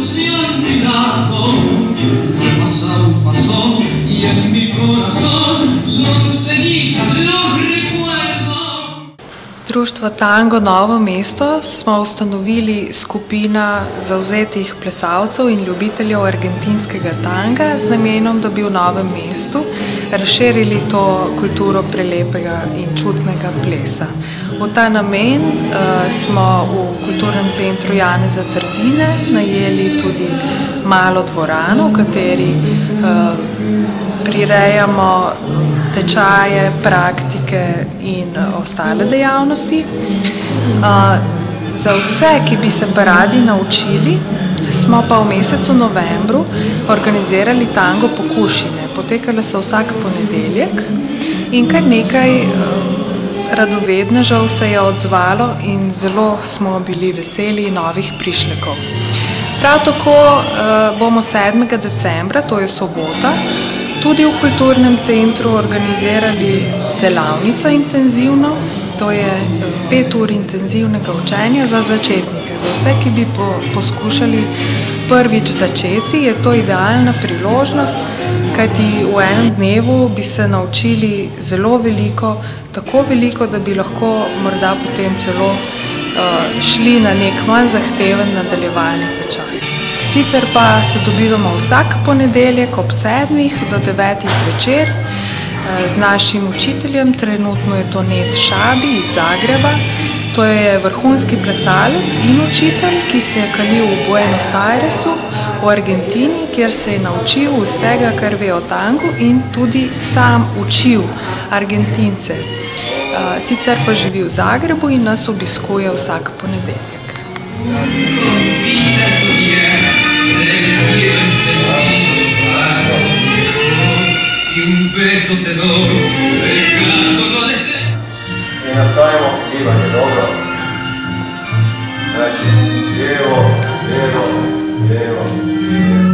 ilusión mi lado, pasado pasó y en mi corazón son cenizas los recuerdos. Društvo Tango Novo mesto smo ustanovili skupina zavzetih plesalcev in ljubiteljev argentinskega tanga z namenom, da bi v Novem mestu razširili to kulturo prelepega in čutnega plesa. V ta namen smo v kulturnem centru Janeza Trdine najeli tudi malo dvorano, v kateri prirejamo tečaje, praktike in ostale dejavnosti. Za vse, ki bi se pa radi naučili, smo pa v mesecu novembru organizirali tango pokušine. Potekale so vsak ponedeljek in kar nekaj radovednežev se je odzvalo in zelo smo bili veseli novih prišlekov. Prav tako bomo 7. decembra, to je sobota, tudi v kulturnem centru organizirali delavnico intenzivno, to je 5 ur intenzivnega učenja za začetnike. Za vse, ki bi poskušali prvič začeti, je to idealna priložnost, kajti v enem dnevu bi se naučili zelo veliko, tako veliko, da bi lahko morda potem celo šli na nek manj zahteven nadaljevalni tečaj. Sicer pa se dobivamo vsak ponedeljek ob 7. do 9. zvečer z našim učiteljem, trenutno je to Ned Šabi iz Zagreba. To je vrhunski plesalec in učitelj, ki se je kalil v Buenos Airesu v Argentini, kjer se je naučil vsega, kar ve o tangu in tudi sam učil Argentince. Sicer pa živi v Zagrebu in nas obiskuje vsak ponedeljek. I nastavimo gibanje, dobro. Znači, lijevo, lijevo, lijevo, lijevo.